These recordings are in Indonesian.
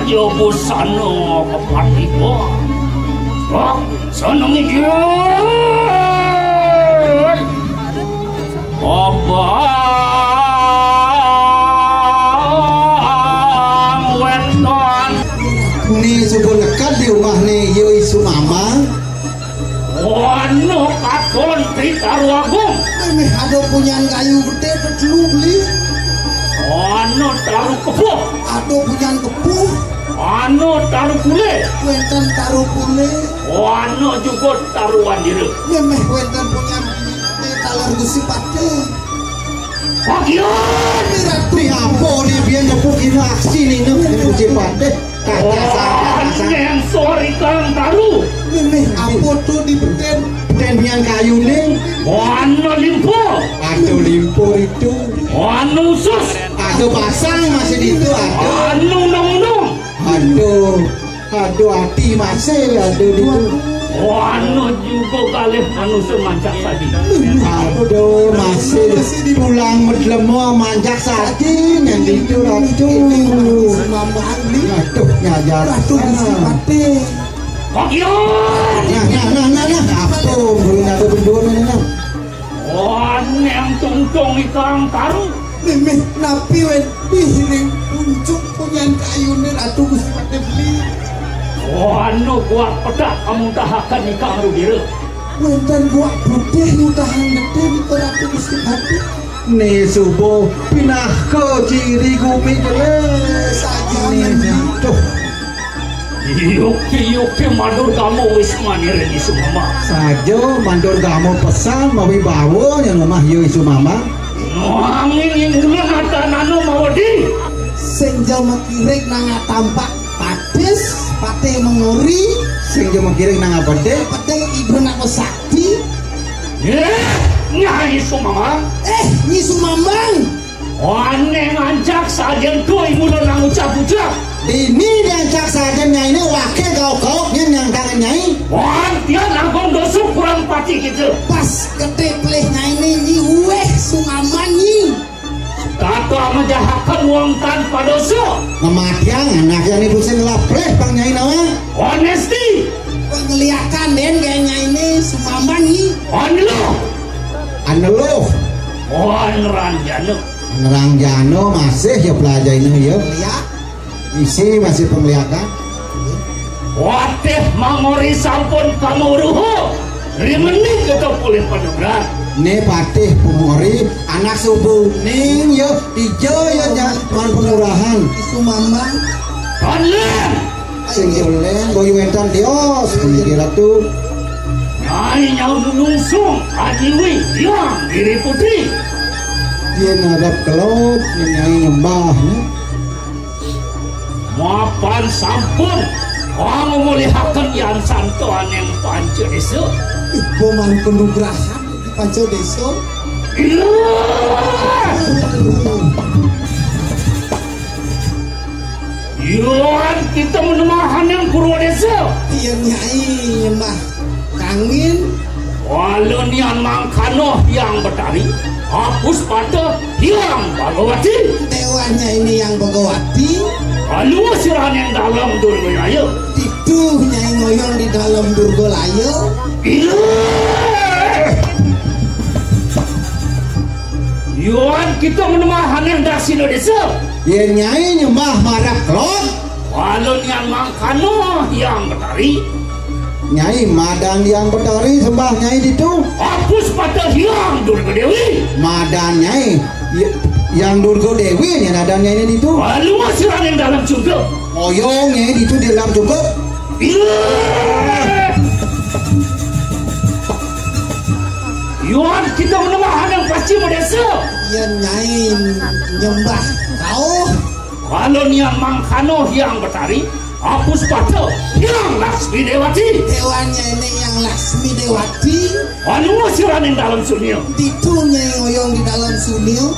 aja busana kepatiho. Oh, seneng iki. Abang weton ni subuh lekat di rumah ni Yoi Sumama. Wano kakon Tritaru Agung. Ini ada punyaan kayu gede dulu beli. Wano taruh kepuh. Ada punyaan kepuh. Wano taruh pule. Wenten taruh pule. Wano juga taruhan diri. Memeh wenten punyaan talar gusi pate. Bagian Miratu apa ni biar nyepukin aksi ni gusi pate. Yang sorry kang taruh. Memeh apa tu di beten punyaan kayu ni. Wano limpo. Ada limpo itu. Wano usus. Ada pasang masih di itu ada. Wano nong-nong. Aduh hati masih ada di itu. Wano juga kali manusia mancak tadi. Aduh masih di pulang medlemo manjak saking yang itu aduh mamang ni aduh ngajar aduh simpati bagian nah apa belum ada bendua nah Wan yang tungtung ikang taruh mimih napi wen piring puncuk punya kayu ni aduh simpati beli. Wano buat pedak kamu tahakan ikang rubira. Wenten buat putih utahan gede di teratu mesti hati. Nih subuh pinah ke ciri gumi jelas saja tuh. Yuki mandur kamu wis manir di Sumama. Saja mandur kamu pesan mawi bawa yang rumah Yoi Sumama. Angin yang ulang ada nano mawadi. Senjal makirik nanga tampak patis pate menguri. Senjal makirik nanga pade pade ibu nak sakti. Nyai Sumama. Nyi Sumambang. Wane ngancak sajen tuh ibu nang ucap-ucap. Ini ngancak sajen nyai ini wakil kau yang tangan nyai. Wan dia nanggung dosu kurang pati gitu. Pas gede pelih nyai ini nyi ueh Sumambang nyi. Kata menjahatkan uang tanpa dosa. Mematiang anaknya ini pusing lapleh bang nyai nawa. Honesty. Pengliakan den kayak nyai ini Sumambang nyi. Anelo. Wan Ranjano. Ranjano masih ya pelajar ini ya. Lihat. Isi masih pengliakan. Wateh mangori sampun kamu ruho. Rimenik kita pulih padugra. Nih patih pemori anak subuh ning yo ijo yo man pengurahan Sumambang. Kanlen. Sing jolen boy wentan dios kira tuh. Nyai nyau nungsung ajiwi yang diri putri. Dia ngadap kelop nyai nyembahnya. Mapan sampun kamu melihatkan yang santuan yang panca desa. Ibu man penugrahan di panca desa. Yuan kita menemahan yang Purwadesa. Iya nyai nyembah kangin. Walau nian mangkanoh yang bertari, hapus pada yang Bagawati. Dewanya ini yang Bagawati. Lalu siran yang dalam Durgalaya. Itu nyai ngoyong di dalam Durgalaya. Yuan kita menemahan yang Dasino desa. Ya nyai nyembah marah klon. Walau nian mangkanoh yang bertari. Nyai madang yang bertari sembah nyai itu. Hapus pada yang Durga Dewi. Madan nyai yang Durga Dewi yang adanya ini itu. Lalu siran yang dalam juga. Oyong nyai itu di dalam juga. Yuan kita menemahan yang pasti desa. Ya nyai nyembah kau. Kalau nian mangkano yang bertari, hapus pada yang Laksmi Dewati. Hewannya ini yang Laksmi Dewati. Anu siran yang dalam sunil. Itu nyai ngoyong di dalam sunil.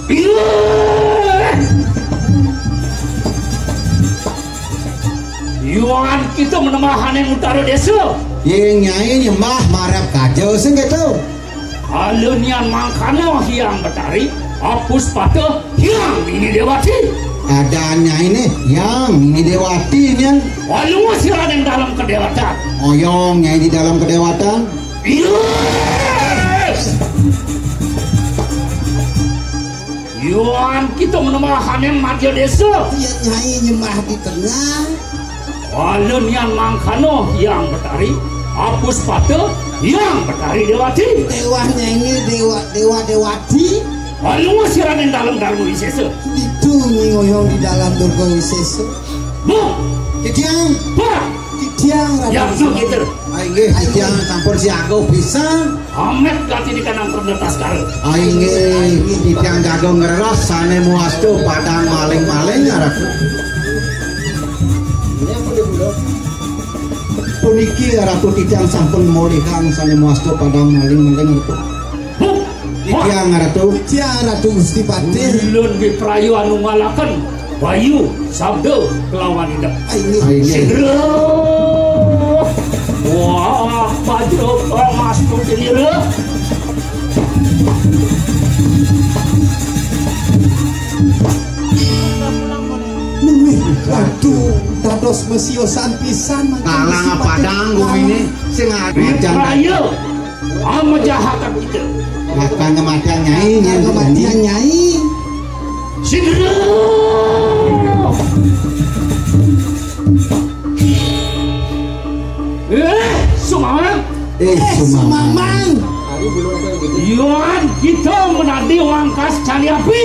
Yuan kita menemahan yang utara desa. Yang nyai nyembah marap kacau sing gitu. Kalau nian mangkano yang bertari, hapus pada yang ini Dewati. Adanya ini yang ini Dewati nih. Walu si Raden dalam kedewatan. Oyong nyai di dalam kedewatan. Yuan kita menemani yang mati desa. Iya nyai nyembah di tengah. Walau yang Mangkano yang bertari, Apus Pata yang bertari Dewati. Dewanya ini Dewati. Walau si Raden dalam Wisesa. Itu ngoyong di dalam Durga Wisesa. Bu, Titiang, Pak, Titiang yang Raden. gitu. Aing titiang campur si aku bisa. Amet ganti di kanan perdetas kali. Aing titiang jago ngeras sane muastu padang maling-maling arep. Puniki ratu titiang sampun molihang sane muastu padang maling-maling itu. Bu, Titiang ratu. Titiang Ratu Gusti Patih. Ulun di prayu anu ngalakan Bayu sabda kelawan hidup. Aing Segera. Wah, Bajro masuk ini le. Aduh, dados mesiosan pisan Kalang padang ini sing Di ajan. prayu ama jahakan kita. Akan kematian nyai yang kematian nyai. Segera. Sumamang. Sumamang. Yuan kita menadi wangkas candi api.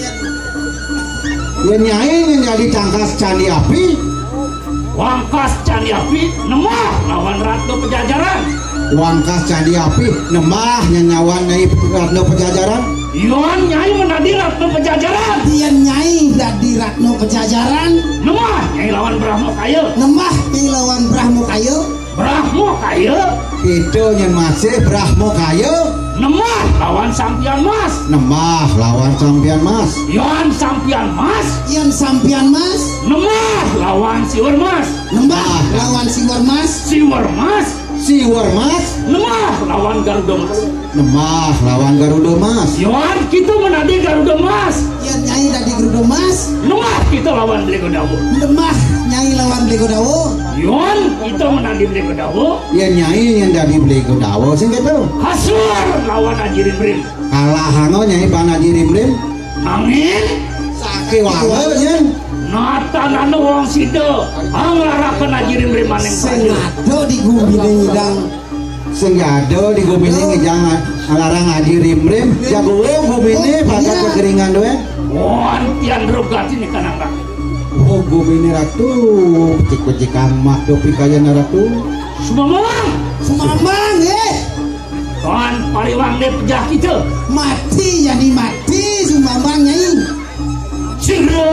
Ya nyai yang jadi tangkas candi api. Wangkas candi api nemah lawan Ratu Pejajaran. Wangkas candi api nemah nyanyawan nyai Ratno Pejajaran. Yuan nyai menadi Ratu Pejajaran. Dia nyai dari Ratno Pejajaran. Nemah nyai lawan Brahmo Kaya. Nemah nyai lawan Brahmo Kayu. Brahmo Kaya. Itu yang masih Brahmo Kaya. Nemah lawan Sampian Mas. Nemah lawan Sampian Mas. Yuan Sampian Mas. Yang Sampian Mas. Nemah lawan Siwer Mas. Nembah lawan Siwer Mas. Siwer Mas. Siwer Mas. Nemah lawan Garuda Mas. Nemah lawan Garuda Mas. Yuan kita menadi Garuda Mas. Yang nyai dari Garuda Mas. Nemah kita lawan Blegodawo. Nemah nyai lawan Blegodawo. Yuan kita menadi Blegodawo. Ya nyai yang dari Blegodawo sing gitu. Hasur lawan Ajirim Rim. Kalah hango nyai Panaji Rimlim. Angin Sake wange nya. nata nanu wong sido anglarakan Ajirim Rim maneng Sing saja. ado di gumine ngidang. Sing jado di gumine ngejang alarang Haji Rimlim. Jago gumine pada kekeringan doe. Wan tian rogati ni kanang rak. Oh gumine ratu. Cik-cik amak dopi kaya ratu. Sumamang Sumamang kan pariwang de pejah kita. mati jadi mati Sumamang nyai. Ciro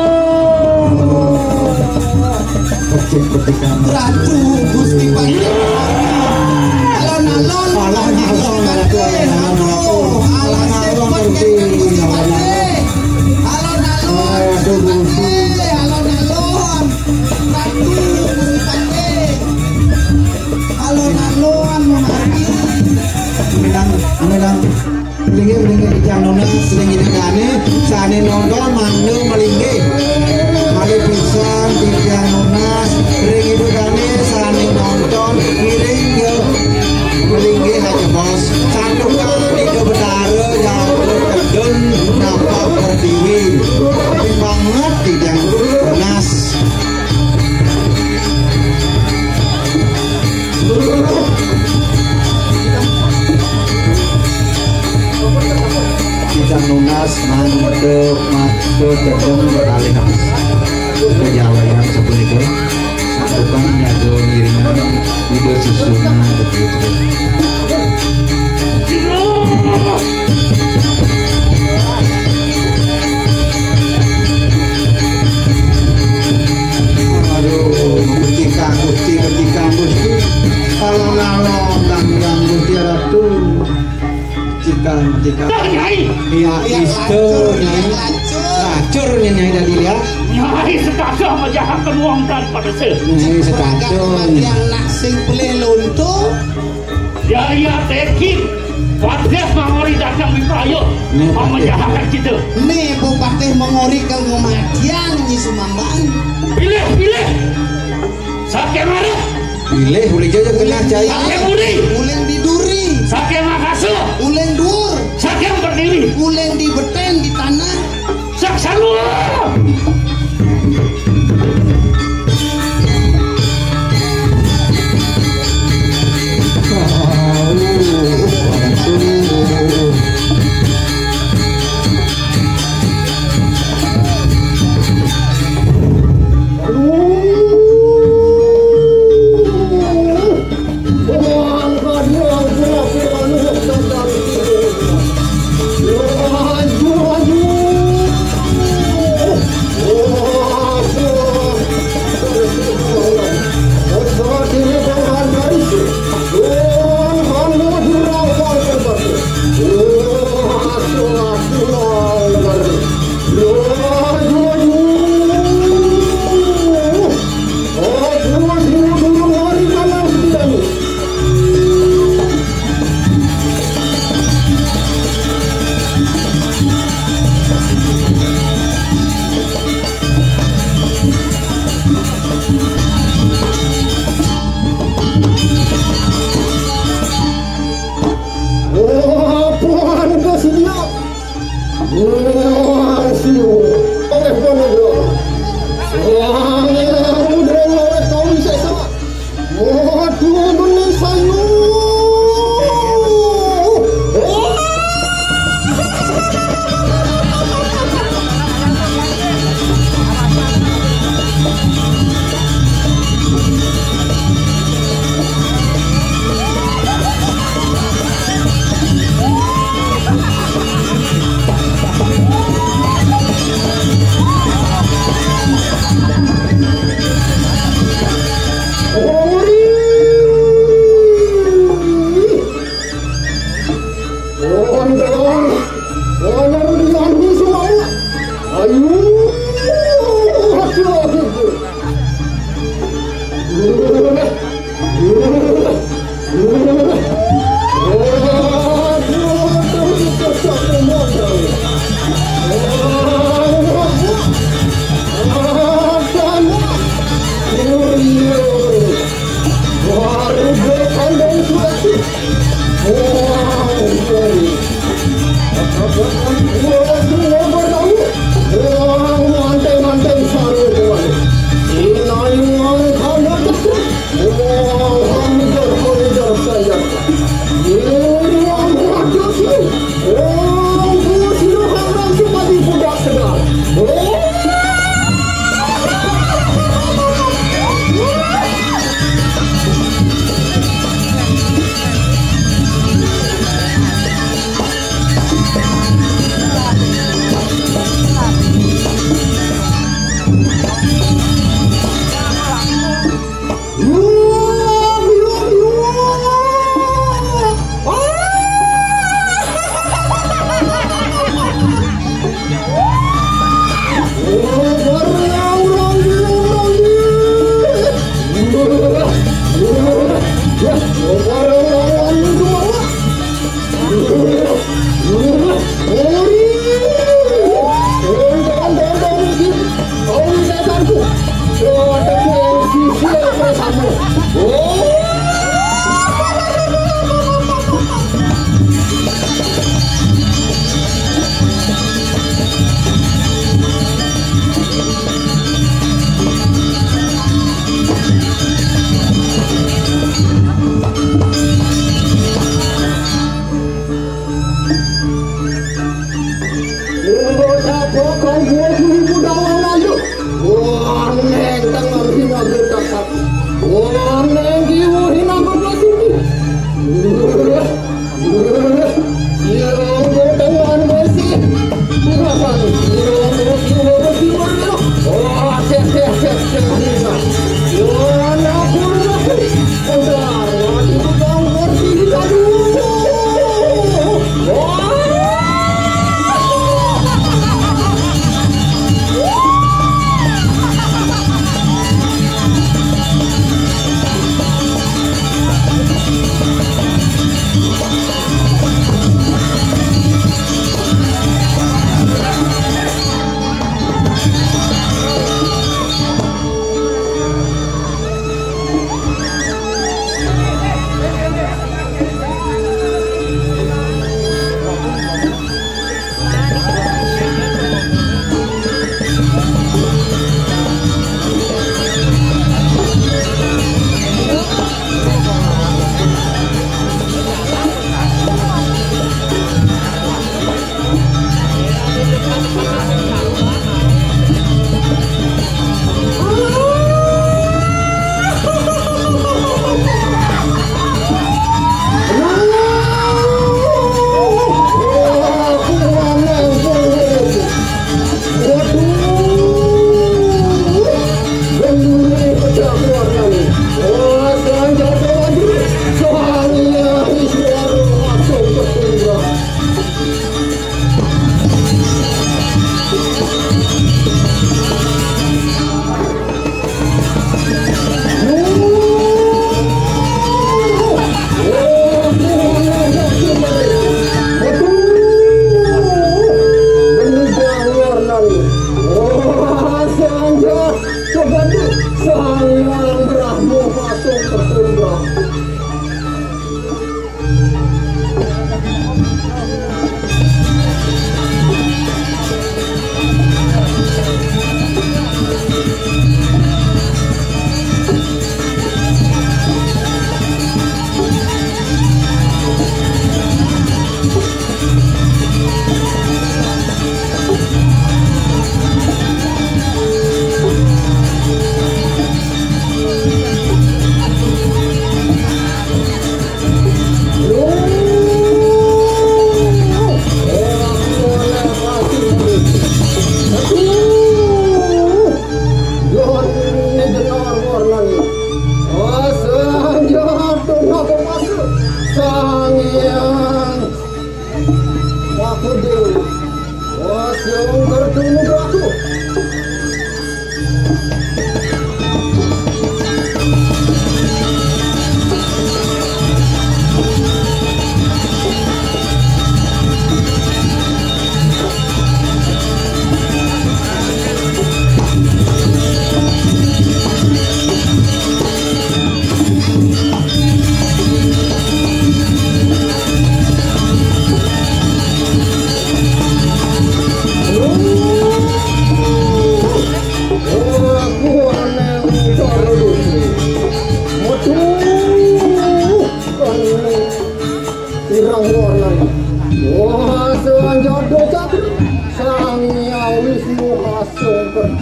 Cik-cik amak. Ratu Gusti Patih. Alon-alon Alon-alon ratu. Alon-alon Gusti Patih. Alon-alon alon-alon Ratu Gusti Patih. Alon-alon mati. Amilang Belingi ijang nona selingi dengane sane nonton mandu melinggi mali pisan ijang nona belingi dengane sane nonton ngiring yo melinggi aja bos satu kali ke betara jauh kedun nampak berdiri tapi banget ijang nas Ijang lunas mantep kedeng beralih habis kejalanan sebeliknya satukan nyago ngiringan ide susunan begitu aduh ketika gusti alon-alon tanggang gusti ratu ketika Nyai ya isto racur nyai dari lihat Nyai sekagak menjahatkan uang dan pada se. nyai sekacun Yang nak sing pelih lonto. Jaya tekin Patih mangori datang bipayo menjahatkan kita. Nih bupati mengori ke ngomadian nyi Sumambang. Pilih. Sake mana? Pilih boleh jajan kena jaya. Sake mudi. Uleng di duri. Sake makasu. Uleng dur. Sake berdiri. Uleng di beten di tanah. Sak salua.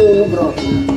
tuh bro.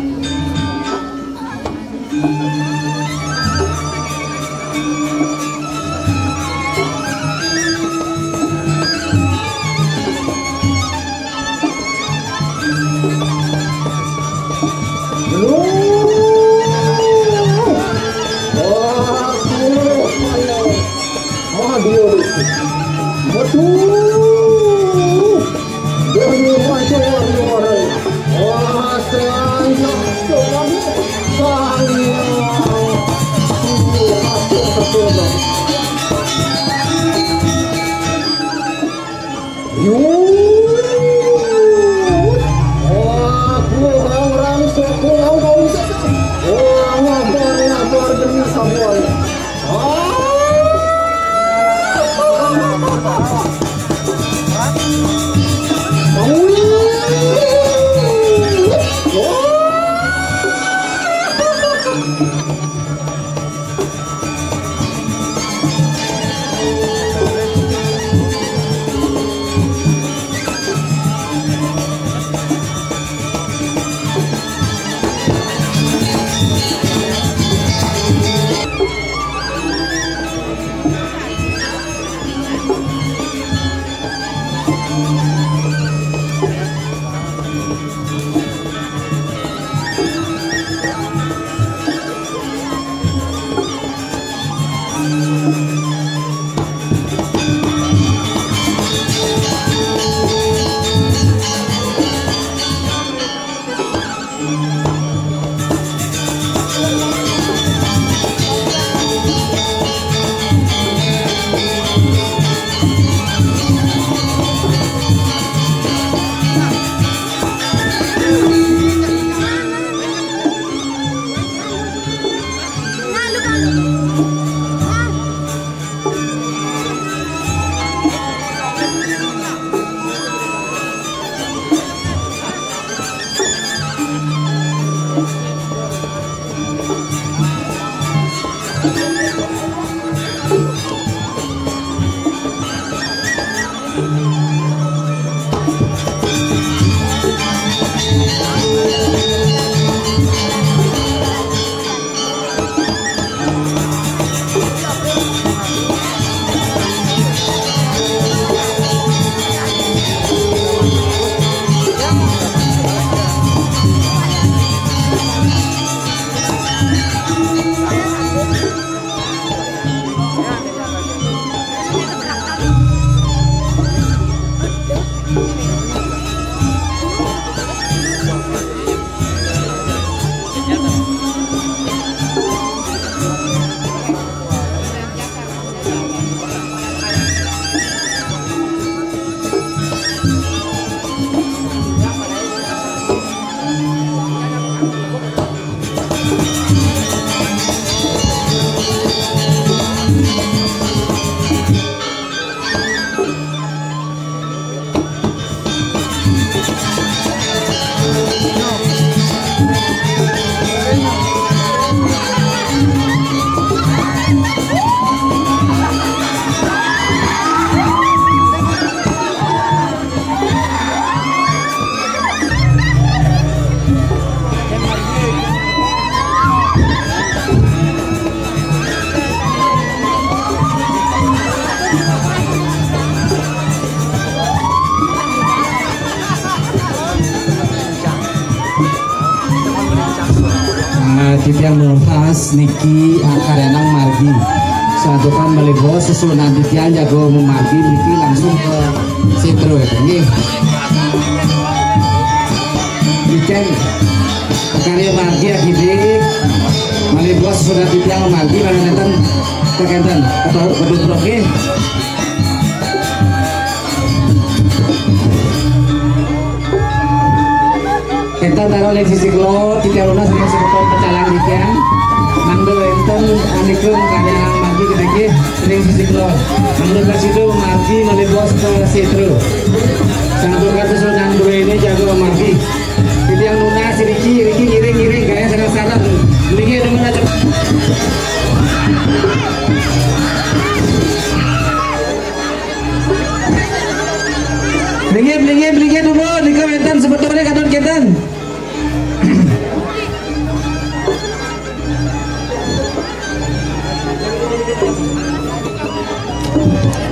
Titiang nurhas niki akarenang margi satukan melebos susunan titiang jago memargi niki langsung ke sentro ya nggih. Titiang akarya margi akidik melebos susunan titiang memargi maneten kekenten atau beduk nggih. Kita taruh di sisi klo, tiga lunas dengan sebetulnya pecalang dikian. Mangdo enten anikum kadang margi kedegi sering sisi klo. Mangdo ke situ margi melebos ke sitru. Satu kata sunan dua ini jago margi. Jadi yang lunas Riki ngiring kayak sangat belinya dengan aja. Belinya dulu di komentar sebetulnya kadon ketan.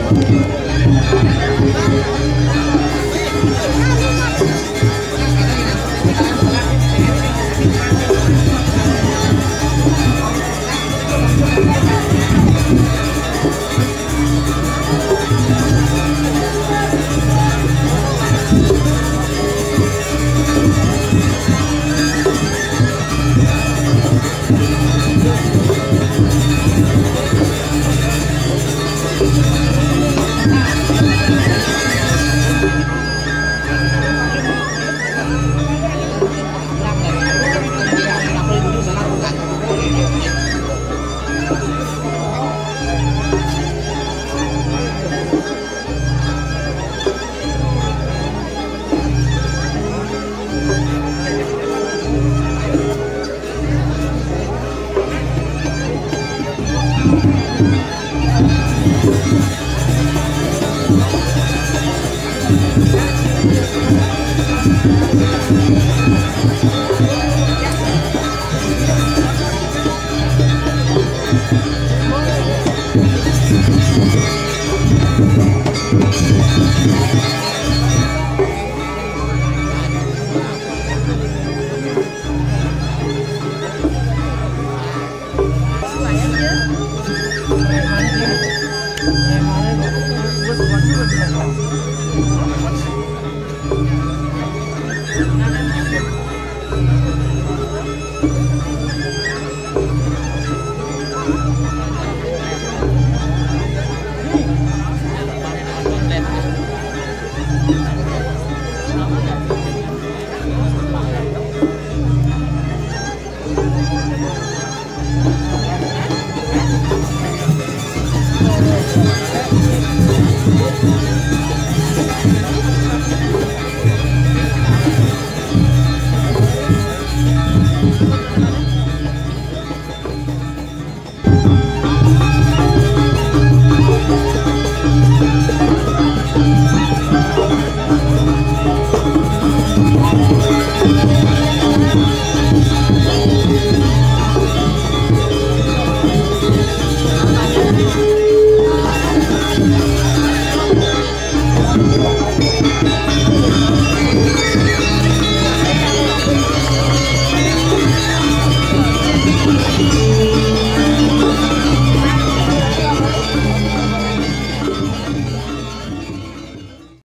Thank you.